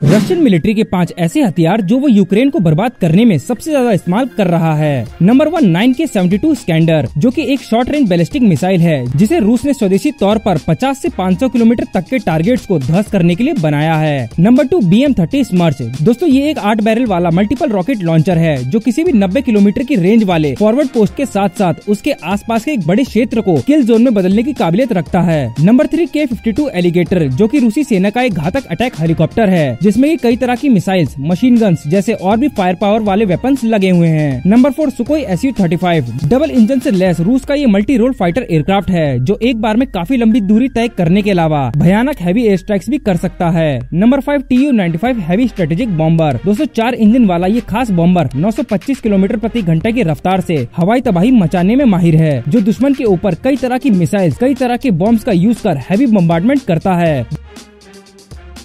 Russian military के 5 ऐसे हथियार जो वो यूक्रेन को बर्बाद करने में सबसे ज्यादा इस्तेमाल कर रहा है। नंबर 1 9K-72 स्कैंडर, जो कि एक शॉर्ट रेंज बैलिस्टिक मिसाइल है जिसे रूस ने स्वदेशी तौर पर 50 से 500 किलोमीटर तक के टारगेट्स को ध्वस्त करने के लिए बनाया है। Number 2 BM-30 Smerch. दोस्तों ये एक 8 बैरल वाला मल्टीपल रॉकेट लॉन्चर है जो किसी भी 90 किलोमीटर की रेंज वाले फॉरवर्ड पोस्ट के साथ साथ उसके आसपास के एक बड़े क्षेत्र को किल जोन में बदलने की काबिलियत रखता है। नंबर 3 K-52 एलिगेटर, जो कि रूसी सेना का एक घातक अटैक हेलीकॉप्टर है जिसमें कई तरह की मिसाइल्स, मशीन गन्स जैसे और भी फायर पावर वाले वेपन्स लगे हुए हैं। Number 4 Sukhoi Su-35, double engine से लैस रूस का ये मल्टी रोल फाइटर एयरक्राफ्ट है जो एक बार में काफी लंबी दूरी तय करने के अलावा भयानक हैवी एयर स्ट्राइक्स भी कर सकता है। Number 5 Tu-95 heavy strategic bomber. दोस्तों 4 इंजन वाला ये खास बॉम्बर 925 किलोमीटर प्रति घंटे की रफ्तार से हवाई तबाही मचाने में माहिर है, जो दुश्मन के ऊपर कई तरह की मिसाइल्स, कई तरह के बॉम्ब्स का यूज कर हैवी बम्बार्डमेंट करता है।